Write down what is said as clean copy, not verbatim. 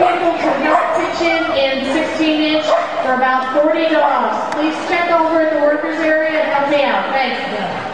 vehicle for Help Kitchen in 16-inch for about $40. Please check over at the workers area and help me out. Thanks.